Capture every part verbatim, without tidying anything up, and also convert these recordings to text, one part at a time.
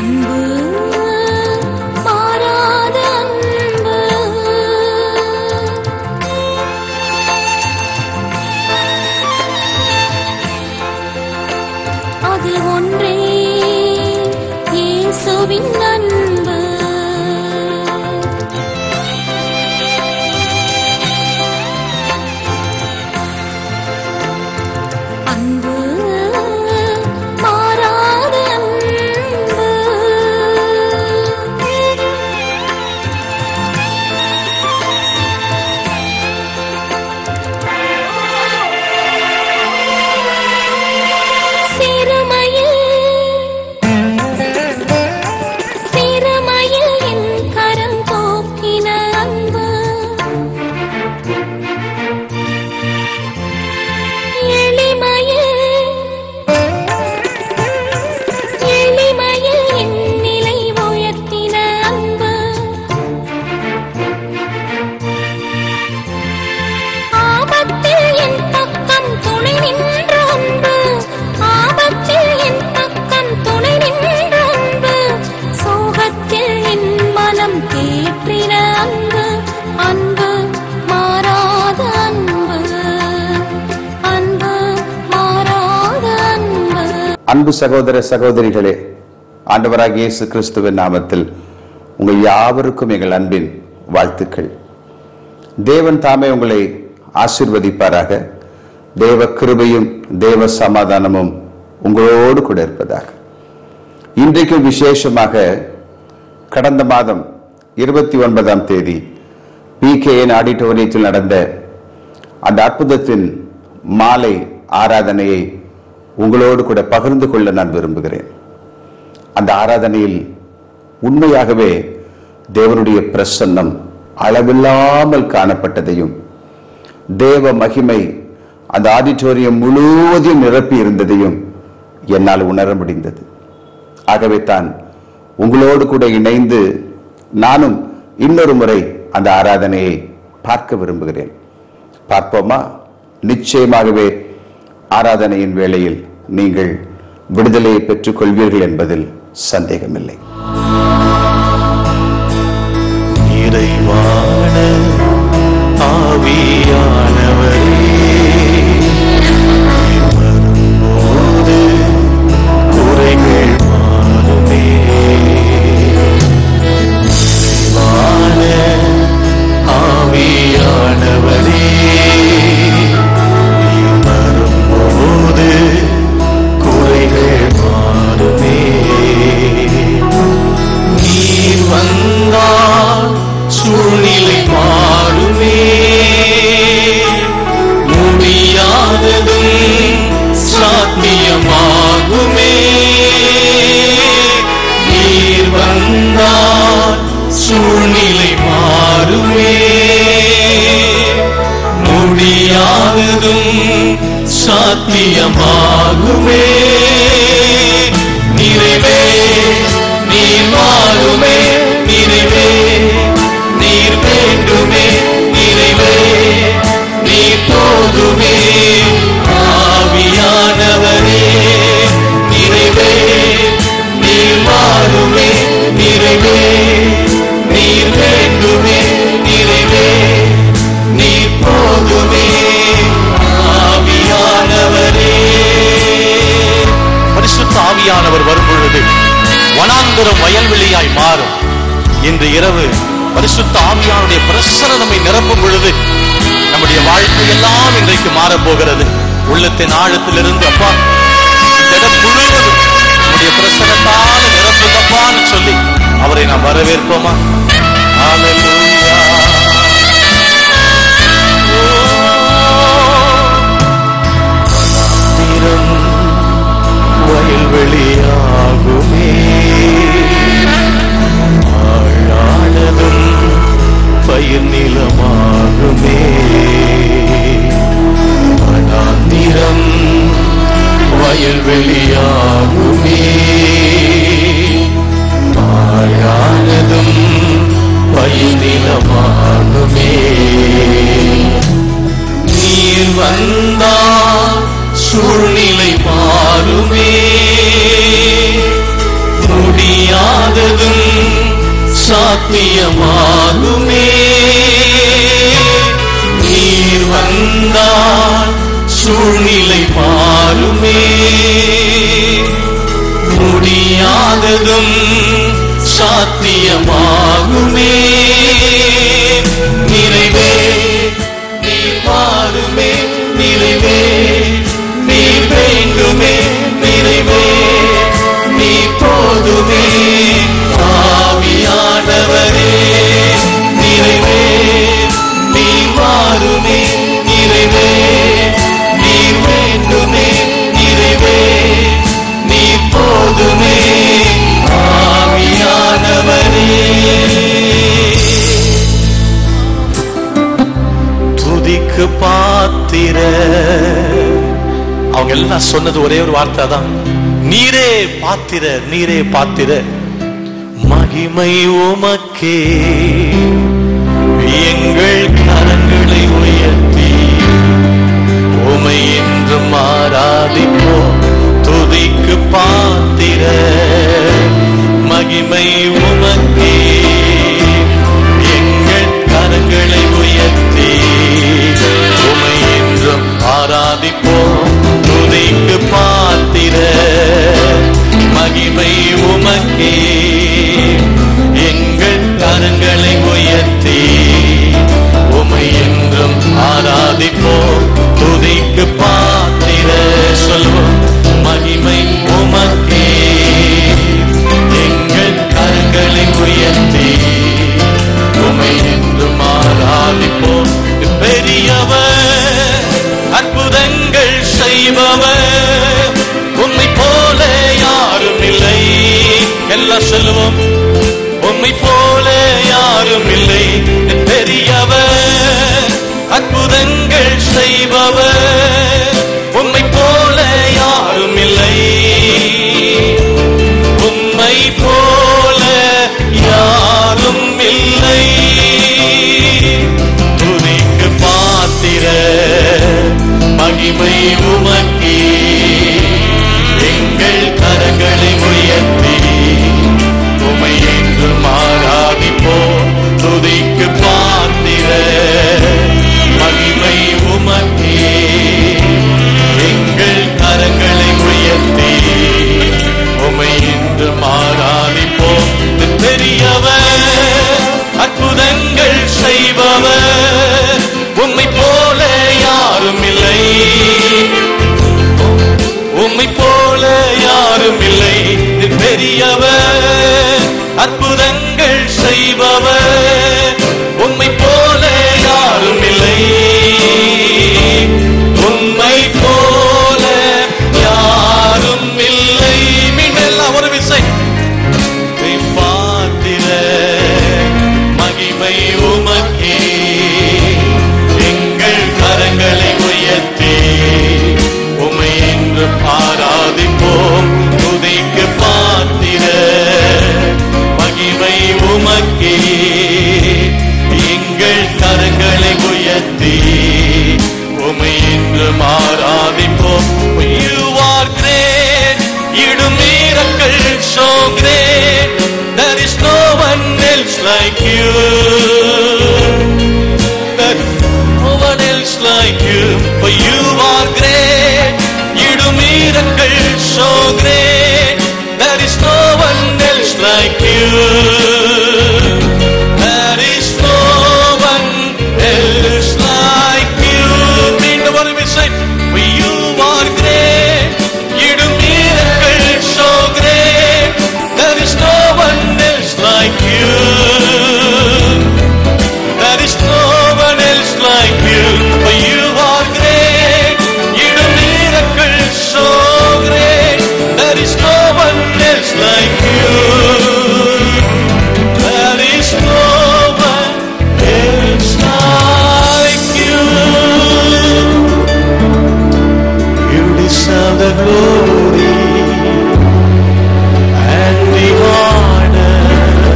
அன்பு சகோதர சகோதரிகளே, ஆண்டவராகிய இயேசு கிறிஸ்துவின் நாமத்தில் உங்கள் யாவருக்கும் எங்கள் அன்பின் வாழ்த்துக்கள். தேவன் தாமே உங்களை ஆசீர்வதிப்பாராக. தேவ கிருபையும் தேவ சமாதானமும் உங்களோடு கூட இருப்பதாக. இன்றைக்கு விசேஷமாக கடந்த மாதம் இருபத்தி ஒன்பதாம் தேதி பிகேஎன் ஆடிட்டோரியத்தில் நடந்த அந்த அற்புதத்தின் மாலை ஆராதனையை உங்களோடு கூட பகிர்ந்து கொள்ள நான் விரும்புகிறேன். அந்த ஆராதனையில் உண்மையாகவே தேவனுடைய பிரசன்னம் அளவில்லாமல் காணப்பட்டதையும், தேவ மகிமை அந்த ஆடிட்டோரியம் முழுவதையும் நிரப்பி இருந்ததையும் என்னால் உணர முடிந்தது. ஆகவே தான் உங்களோடு கூட இணைந்து நானும் இன்னொரு முறை அந்த ஆராதனையை பார்க்க விரும்புகிறேன். பார்ப்போமா? நிச்சயமாகவே ஆராதனையின் வேளையில் நீங்கள் விடுதலையை பெற்றுக் கொள்வீர்கள் என்பதில் சந்தேகமில்லை. நிறைவான ஆவியானவரே, வரும்போது குறைகள் மாறுமே. நிறைவான ஆவியானவரே, வரும்போது குறைகள் மாறுமே. நீர் வந்தால் சூழ்நிலை மாறுமே. முடியாததும் சாத்தியமாகுமே. நீர் வந்தால் சூழ்நிலை மாறுமே. முடியாததும் சாத்தியமாகுமே. நிறைவே நீர் மாறுமே. நிறைவே நீர் வேண்டுமே. நிறைவே நீர் போதுமே. ஆவியானவரே, நிறைவே நீர் மாறுமே. நிறைவே நீர் வேண்டுமே. நிறைவே நீர் போதுமே. ஆவியானவரே, பரிசுத்த ஆவியானவர் வரும் பொழுது வனாந்தரம் வயல்வெளியாய் மாறும். இன்று இரவு பரிசுத்த ஆவியானுடைய பிரசன்னம் நம்மை நிரப்பும் பொழுது நம்முடைய வாழ்க்கை எல்லாம் இன்றைக்கு மாறப்போகிறது. உள்ளத்தின் ஆழத்திலிருந்து அப்பா, இந்த இடம் முழுவதும் நம்முடைய பிரசன்னத்தால நிரப்புங்கப்பான்னு சொல்லி அவரை நாம் வரவேற்போமா? ஹல்லேலூயா. வனாந்திரம் வயல்வெளியாகுமே. ஆழானதும் பயிர் நிலமாகுமே. வனாந்திரம் வயல்வெளியாகுமே. ஆழானதும் பயிர் நிலமாகுமே. நீர் வந்தால் சூழ்நிலை மாறுமே. முடியா முடியாததும் சாத்தியமாகுமே. நீர் வந்தால் சூழ்நிலை மாறுமே. முடியாததும் சாத்தியமாகுமே. நிறைவே நீர் மாறுமே. நிறைவே நீர் வேண்டுமே. நிறைவே நீ போதுமே. ஆவியானவரே நிறைவே நீ மாறுமே. நிறைவே நீ வேண்டுமே. நிறைவே நீ போதுமே. ஆவியானவரே துதிக்கு பாத்திர. அவங்க எல்லாம் சொன்னது ஒரே ஒரு வார்த்தை தான், நீரே பாத்திர, நீரே பாத்திர. மகிமை உமக்கே எங்கள் கரங்களை உயர்த்தி உமை என்றும் ஆராதிப்போம். துதிக்கு பாத்திர மகிமை உமக்கே எங்கள் கரங்களை உயர்த்தி உமை என்றும் ஆராதிப்போம். துதிக்கு பாத்திர மகிமை உமக்கே எங்கள் கரங்களை உயர்த்தி உமை என்றும் ஆராதிப்போம். துதிக்கு பாத்திர சொல்வோம். மகிமை உமக்கே எங்கள் கரங்களை உயர்த்தி உமை என்றும் ஆராதிப்போம். பெரியவர் அற்புதங்கள் செய்பவர் உம்மை போல யாரும் இல்லை. எல்லாம் சொல்லுவோம். உம்மை போல யாரும் இல்லை. பெரியவர் அற்புதங்கள் செய்பவர் உம்மை போல யாரும் இல்லை. உம்மை போல யாரும் இல்லை. துதிக்கு பாத்திர மகிமை உமக்கே எங்கள் கரங்களை உயர்த்தி உமை என்றும் ஆராதிப்போம். துதிக்கு பாத்திர மகிமை உமக்கே எங்கள் கரங்களை உயர்த்தி உமை என்றும் ஆராதிப்போம். பெரியவர் அற்புதங்கள் செய்பவர் உம்மை போல யாரும் இல்லை. உம்மை போல யாரும் இல்லை. பெரியவர் அற்புதங்கள் செய்பவர் உம்மை போல யாரும் இல்லை. உம்மை போல யாரும் இல்லை. மீண்டும் ஒரு விசை. பாத்திர மகிமை உமக்கே எங்கள் கரங்களை உயர்த்தி உமை என்று ஆராதிப்போம். துதிக்கு பாத்திர மகிமை உமக்கே எங்கள் கரங்களை உயர்த்தி உமை என்று ஆராதிப்போம். You are great, you do miracles so great, there is no one else like you. There is no one else like you. For you are great, you do miracles so great, there is no one else like you. There is no one else like you. மீண்டும் ஒரு விசை. For you are great, you do miracles so great, there is no one else like you. There is no one else like you. For you are great, you do miracles so great, there is no one else like you. There is no one else like you. You deserve the glory and the honor.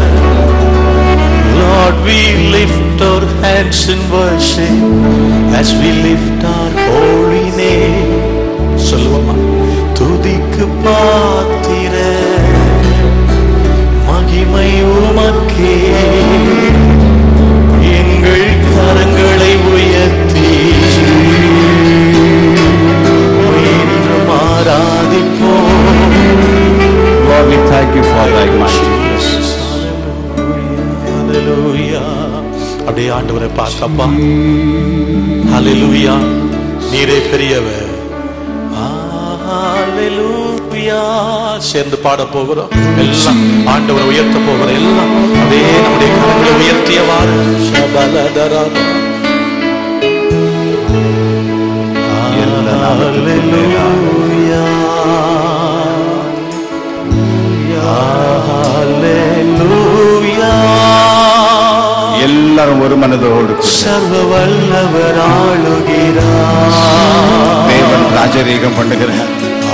Lord, we lift our hands in worship as we lift our holy name. சொல்லுவோமா? துதிக்கு பாத்திர Thank you for thy mighty presence. Hallelujah. அப்படியே ஆண்டவரை பார்க்கப்பா. ஹalleluya. நீரே பெரியவர். ஹalleluya. சேர்ந்து பாட போகிறோம். எல்லாம் ஆண்டவரை உயர்த்த போகிறோம். எல்லாம் அப்படியே நம்முடைய கரங்களை உயர்த்தியவாறு ஷபலதரா. ஹalleluya. ஹalleluya. எல்லாரும் ஒரு மனதோடு சர்வ வல்லவர் ஆளுகிறார். தேவன் ராஜரீகம் பண்ணுகிறார்.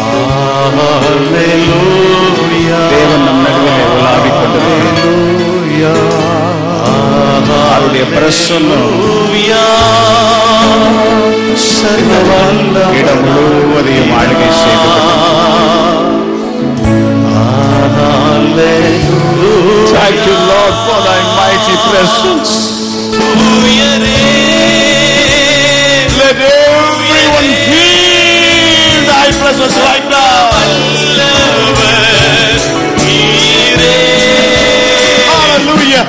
ஹalleluya. தேவன் நம் நடுவிலே உலாவிக் கொண்டிருக்கிறார். அவருடைய பிரசன்னம் சர்வ வல்லவர் இடம் முழுவதையும் ஆளுகை செய்து Thank you, Lord, for thy mighty presence. Let everyone feel thy presence right now. Hallelujah.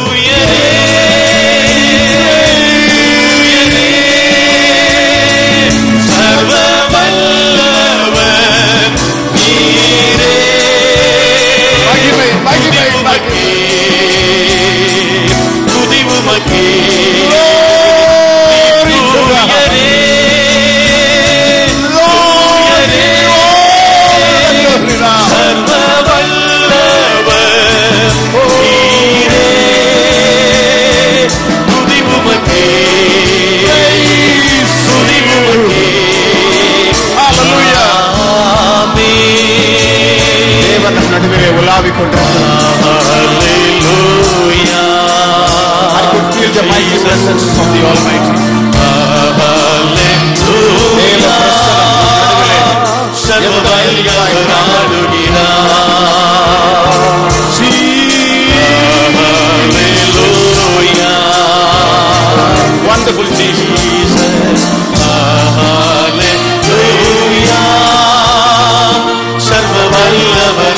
நடுவிலே உலாவிக் கொண்டிருக்கிறார். Hallelujah. I could feel the mighty presence of the Almighty. Hallelujah. சர்வ வல்லவர் ஆளுகிறார். Hallelujah. Wonderful Jesus. Hallelujah. சர்வ வல்லவர்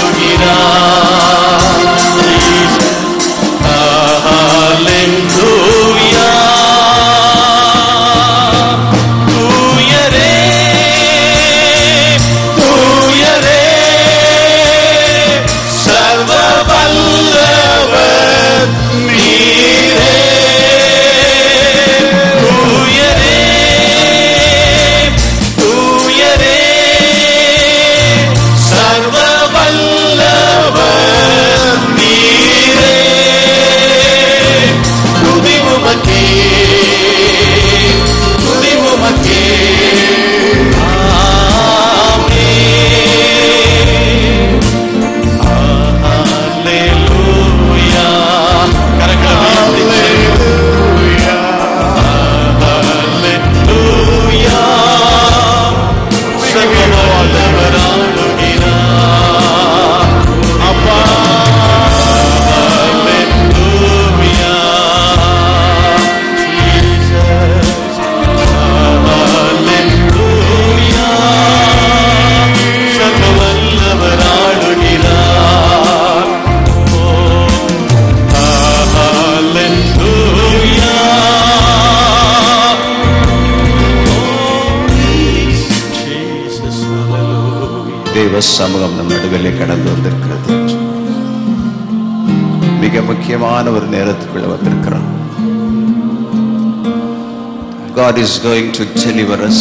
சமூகம் நம் நடுவிலே கடந்து வந்திருக்கிறது. மிக முக்கியமான ஒரு நேரத்துக்குள்ள வந்திருக்கிறோம். God is going to deliver us.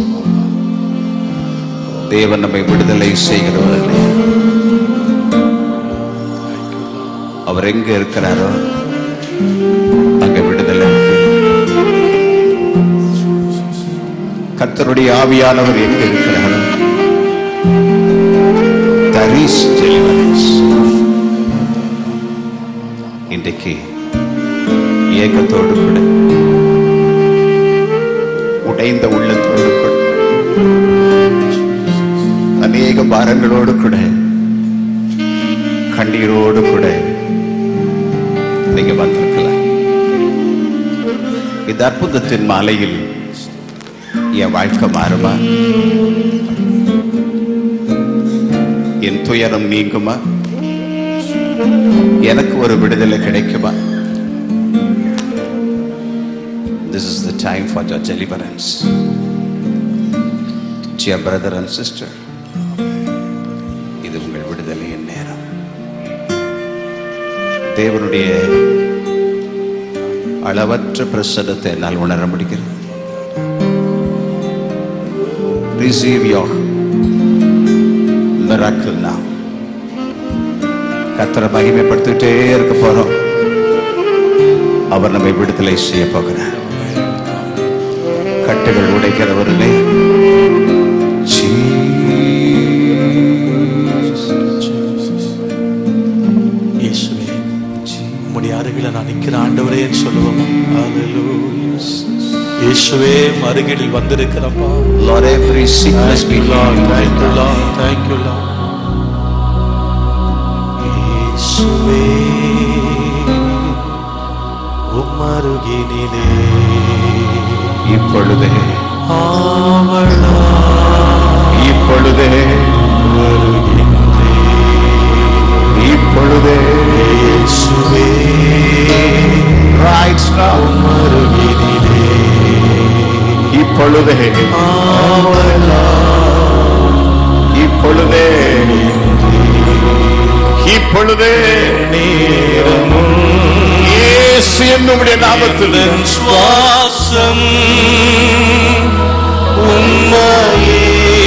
தேவன் நம்மை விடுதலை செய்கிறவர். அவர் எங்க இருக்கிறாரோ அங்க விடுதலை. கர்த்தருடைய ஆவியானவர் எங்க இருக்கிறாரோ there is deliverance. இன்றைக்கு ஏகத்தோடு கூட உடைந்த உள்ளத்தோடு கூட அநேக பாரங்களோடு கூட கண்ணீரோடு கூட நீங்க வந்திருக்கலாம். இந்த அற்புதத்தின் மாலையில் என் வாழ்க்கை மாறுமா? என் துயரம் நீங்குமா? எனக்கு ஒரு விடுதலை கிடைக்குமா? This is the time for your deliverance. Dear brother and sister, இது உங்கள் விடுதலையின் நேரம். தேவனுடைய அளவற்ற பிரசன்னத்தை என்னால் உணர முடிகிறது. Receive your miracle now. கர்த்தரை மகிமைப்படுத்திட்டே இருக்க போறோம். அவர் நம்மை விடுதலை செய்ய போகிறார். கட்டுகள் உடைக்கிறவர்களே, இயேசுவே உம்முடைய அருகில நான் நிற்கிற ஆண்டவரே சொல்லுவோம். இயேசுவே அருகில் வந்திருக்கிறப்பா. Lord, every sickness be healed. Thank you Lord, thank you Lord. இயேசுவே உம் அருகினிலே இப்பொழுதே ஆவலா இப்பொழுதே வருகின்றே. இப்பொழுதே இயேசுவே right now உம் அருகினிலே இப்பொழுதே ஆவலா இப்பொழுதே இப்பொழுதே நேரமும் இயேசு என்னுடைய நாமத்தில் சுவாசம் உம்மையே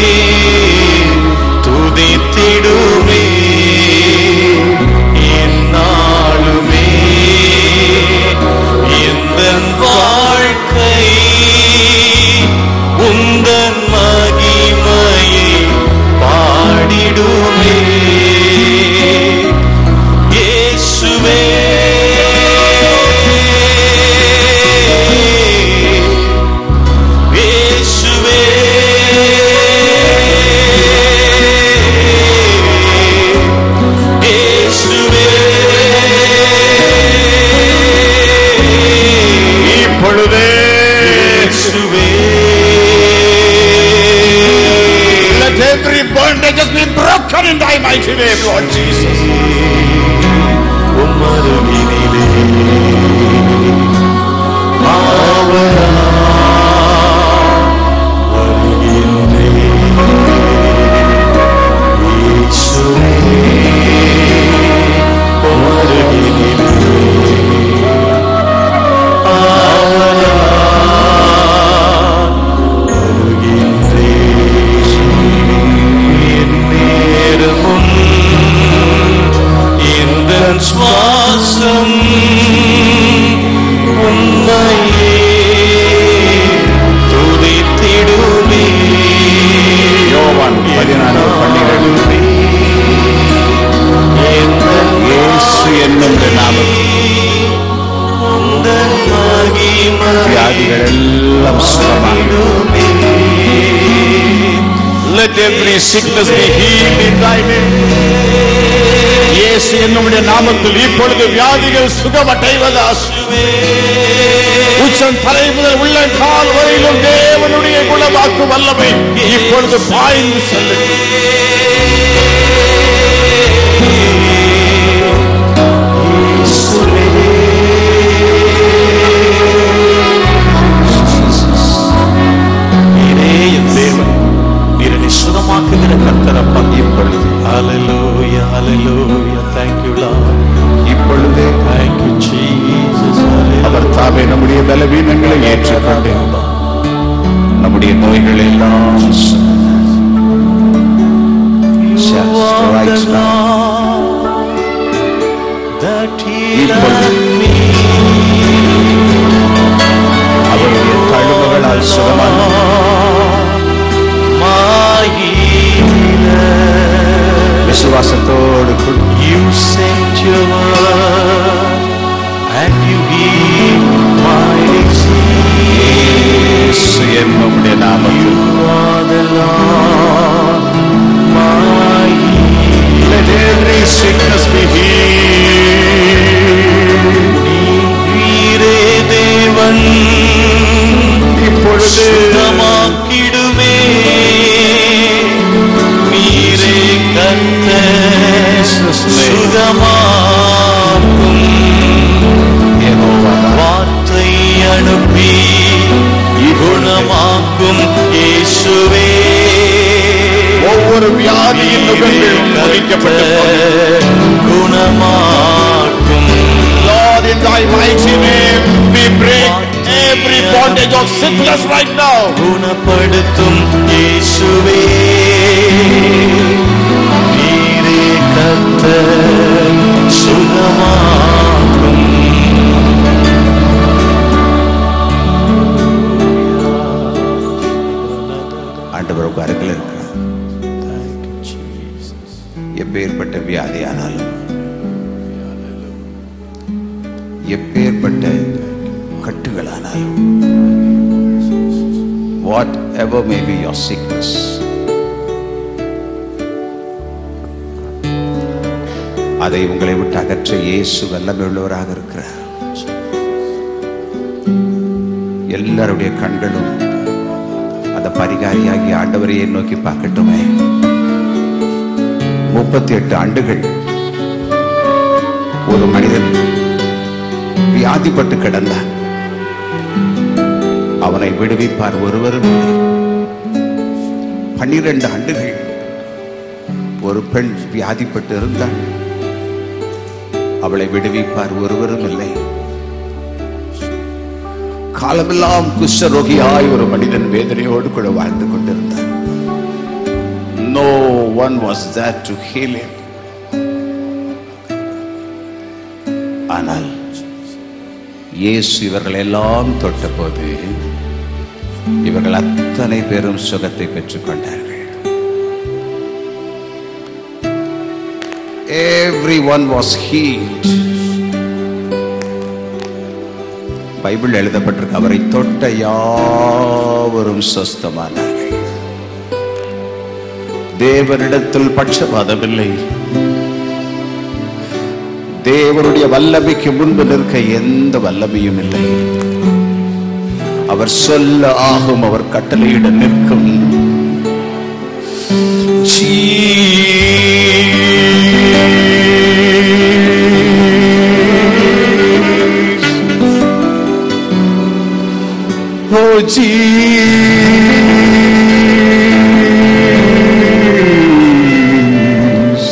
துதித்திடுமே எந்நாளுமே. எந்தன் வாழ்க்கை உந்தன் மகிமையை பாடிடுமே. இயேசுவே every bondage has been broken in thy mighty name, Lord Jesus. உம்மருகினிலே ஆவலா வருகின்றே. இயேசுவே உம்மருகினிலே ஆவலா வருகின்றே. நேரமும் எந்தன் சுவாசம் உம்மையே துதித்திடுமே. யோவான் பதினான்கு பன்னிரண்டு இயேசு என்னும் நாமத்தில் உந்தன் மகிமை வியாதிகள் எல்லாம் சுகமாகிடுமே. Let every sickness be healed in thy name. இயேசு என்னுடைய நாமத்தில் இப்பொழுது வியாதிகள் சுகமடைவதாக. உச்சம் தலை முதல் உள்ள கால் வரையிலும் தேவனுடைய குணமாக்கு வல்லமை இப்பொழுது பாய்ந்து செல்லும். சுகமாக்குகிற கர்த்தரப்பா இப்பொழுது. ஹalleluya hallelujah thank you Lord. இப்பொழுது thank you Jesus. அவர் தாமே நம்முடைய பலவீனங்களை ஏற்றுக்கொண்டு நம்முடைய நோய்கள் எல்லாம் அவருடைய தழும்புகளால் சுகமான விசுவாசத்தோடு You sent your word and you healed my disease. என்னுடைய நாமத்தில் You are the Lord, my healer. சுகமாக்கும் வார்த்தை அனுப்பி குணமாக்கும் இயேசுவே. ஒவ்வொரு வியாதியின் நுகங்களும் முறிக்கப்பட்டு குணமாக்கும். Lord, in thy mighty name we break every bondage of sickness right now. குணப்படுத்தும் இயேசுவே நீரே கர்த்தர் சுகமாக்கும். ஆண்டவர் உங்க அருகில் இருக்கிறார். எப்பேற்பட்ட வியாதியானாலும் எப்பேற்பட்ட கட்டுகளானாலும் whatever may be your sickness, அதை உங்களை விட்டு அகற்ற இயேசு வல்லமையுள்ளவராக இருக்கிறார். எல்லாருடைய கண்களும் அந்த பரிகாரியாகிய ஆண்டவரையே நோக்கி பார்க்கட்டுமே. முப்பத்தி எட்டு ஆண்டுகள் ஒரு மனிதன் வியாதிப்பட்டு கிடந்தான். அவனை விடுவிப்பார் ஒருவரும் இல்லை. பன்னிரண்டு ஆண்டுகள் ஒரு பெண் வியாதிப்பட்டு இருந்தாள். அவளை விடுவிப்பார் ஒருவரும் இல்லை. காலமெல்லாம் குஷ்டரோகியாய் ஒரு மனிதன் வேதனையோடு கூட வாழ்ந்து கொண்டிருந்தார். No one was there to heal him. ஆனால் இயேசு இவர்கள் எல்லாம் தொட்டபோது இவர்கள் அத்தனை பேரும் சுகத்தை பெற்றுக் கொண்டார்கள். Everyone was healed. பைபிள் எழுதப்பட்டிருக்கு, அவரை தொட்ட யாவரும் சொஸ்தமானார்கள். தேவனிடத்தில் பட்சபாதமில்லை. தேவனுடைய வல்லமைக்கு முன்பு நிற்க எந்த வல்லமையும் இல்லை. அவர் சொல்ல ஆகும், அவர் கட்டளையிட நிற்கும். Oh Jesus,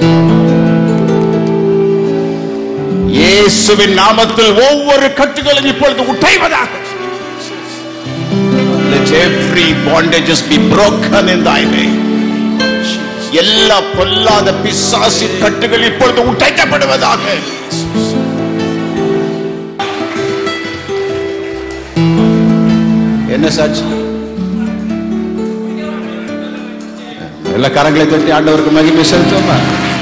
இயேசுவின் நாமத்தில் ஒவ்வொரு கட்டுகளும் இப்பொழுது உடைவதாக. let every bondages be broken in thy name. எல்லா பொல்லாத பிசாசின் கட்டுகள் இப்பொழுது உடைக்கப்படுவதாக. என்ன சாட்சி? எல்லா கரங்களை தட்டி ஆண்டவருக்கு மகிமை செலுத்துமா?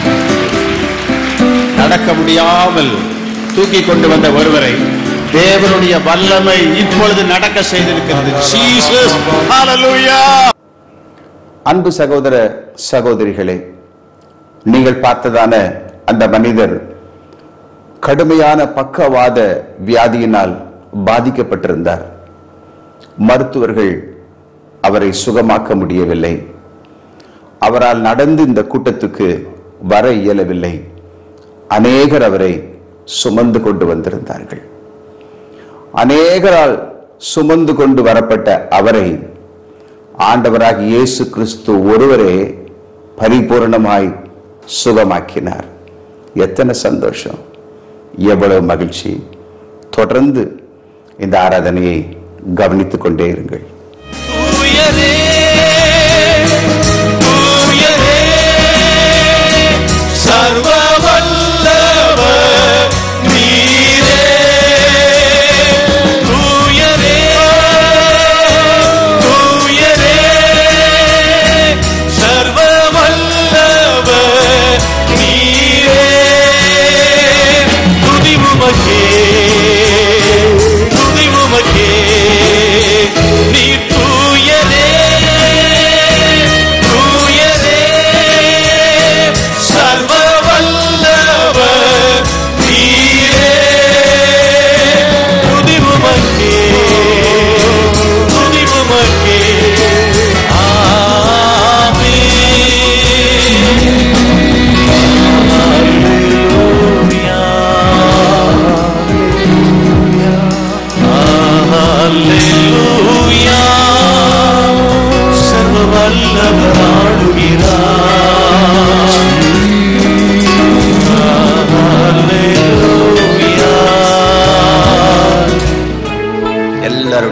நடக்க முடியாமல் தூக்கி கொண்டு வந்த ஒருவரை தேவனுடைய வல்லமை இப்பொழுது நடக்க செய்திருக்கிறது. ஜீசஸ், ஹalleluya. அன்பு சகோதர சகோதரிகளே, நீங்கள் பார்த்ததான அந்த மனிதர் கடுமையான பக்கவாத வியாதியினால் பாதிக்கப்பட்டிருந்தார். மருத்துவர்கள் அவரை சுகமாக்க முடியவில்லை. அவரால் நடந்து இந்த கூட்டத்துக்கு வர இயலவில்லை. அநேகர் அவரை சுமந்து கொண்டு வந்திருந்தார்கள். அநேகரால் சுமந்து கொண்டு வரப்பட்ட அவரை ஆண்டவராகிய இயேசு கிறிஸ்து ஒருவரே பரிபூர்ணமாய் சுகமாக்கினார். எத்தனை சந்தோஷம், எவ்வளவு மகிழ்ச்சி. தொடர்ந்து இந்த ஆராதனையை கவனித்துக் கொண்டே இருங்கள். உயரே உயரே சர்வ வல்லவர் நீரே. உயரே உயரே சர்வ வல்லவர் நீரே. துதி உமக்கே துதி உமக்கே நீ தூயரே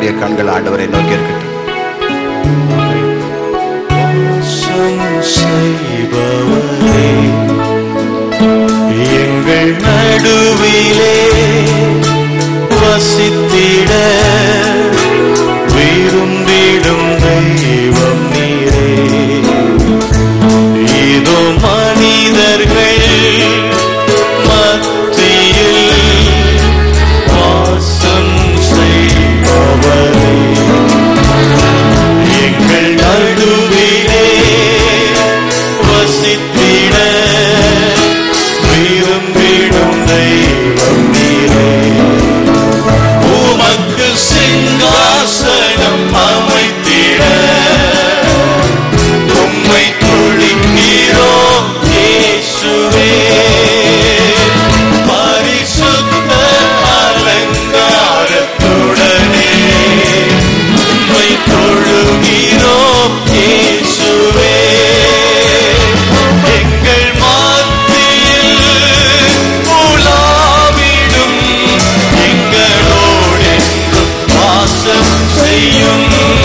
நம்முடைய கண்கள் ஆண்டவரை நோக்கி இருக்கட்டும். எங்கள் நடுவிலே வசித்திட விரும்பிடும் தெய்வம் நீரே. இதோ மனிதர்கள் மத்தியில் வாசம் செய்பவரே, எங்கள் நடுவிலே வசித்திட விரும்பிடும் தெய்வம் நீரே. உமக்கு சிங்காசனம் அமைத்திட உம்மை தொழுகிறோம் இயேசுவே. பரிசுத்த அலங்காரத்துடனே உம்மை தொழுகிறோம் இயேசுவே. எங்கள் மத்தியில் உலாவிடும் எங்களோடு வாசம் செய்யும்.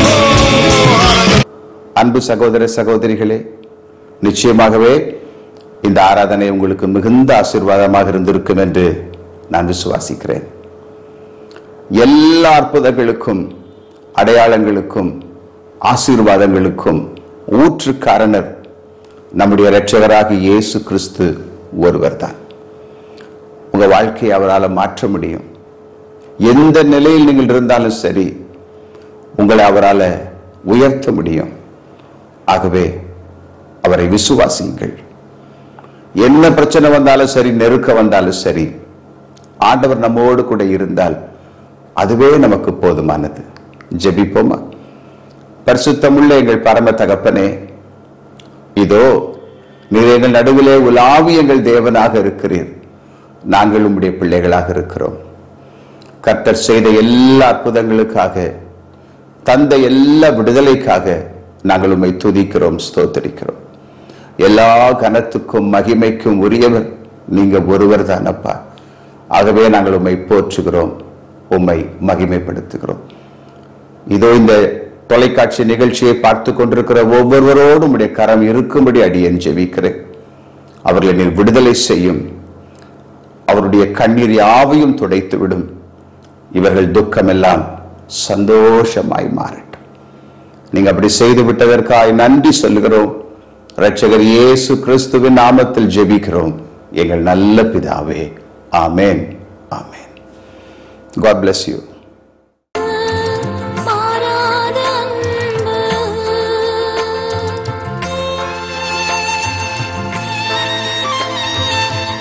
அன்பு சகோதர சகோதரிகளே, நிச்சயமாகவே இந்த ஆராதனை உங்களுக்கு மிகுந்த ஆசீர்வாதமாக இருந்திருக்கும் என்று நான் விசுவாசிக்கிறேன். எல்லா அற்புதங்களுக்கும் அடையாளங்களுக்கும் ஆசீர்வாதங்களுக்கும் ஊற்றுக்காரணர் நம்முடைய இரட்சகராகிய இயேசு கிறிஸ்து ஒருவர் தான். உங்க வாழ்க்கையை அவரால் மாற்ற முடியும். எந்த நிலையில் நீங்கள் இருந்தாலும் சரி, உங்களை அவரால் உயர்த்த முடியும். ஆகவே அவரை விசுவாசியுங்கள். என்ன பிரச்சனை வந்தாலும் சரி, நெருக்க வந்தாலும் சரி, ஆண்டவர் நம்மோடு கூட இருந்தால் அதுவே நமக்கு போதுமானது. ஜெபிப்போமா? பரிசுத்தமுள்ள எங்கள் பரம தகப்பனே, இதோ நீர் எங்கள் நடுவிலே உலாவி எங்கள் தேவனாக இருக்கிறீர். நாங்கள் உம்முடைய பிள்ளைகளாக இருக்கிறோம். கர்த்தர் செய்த எல்லா அற்புதங்களுக்காக, தந்த எல்லா விடுதலைக்காக நாங்கள் உம்மை துதிக்கிறோம், ஸ்தோத்திரிக்கிறோம். எல்லா கனத்துக்கும் மகிமைக்கும் உரியவர் நீங்க ஒருவர் தானப்பா. ஆகவே நாங்கள் உம்மை போற்றுகிறோம், உம்மை மகிமைப்படுத்துகிறோம். இதோ இந்த தொலைக்காட்சி நிகழ்ச்சியை பார்த்து கொண்டிருக்கிற ஒவ்வொருவரோடும் உடைய கரம் இருக்கும்படி அடியேன் ஜெபிக்கிறேன். அவர்களை நீர் விடுதலை செய்யும். அவருடைய கண்ணீர் யாவையும் துடைத்து விடும். இவர்கள் துக்கமெல்லாம் சந்தோஷமாய் மாறட்டும். நீங்க அப்படி செய்து விட்டதற்காக நன்றி சொல்லுகிறோம். இரட்சகர் இயேசு கிறிஸ்துவின் நாமத்தில் ஜெபிக்கிறோம் எங்கள் நல்ல பிதாவே. ஆமென், ஆமென். God bless you.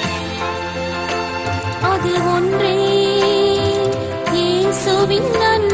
அது ஒன்றே இயேசுவின்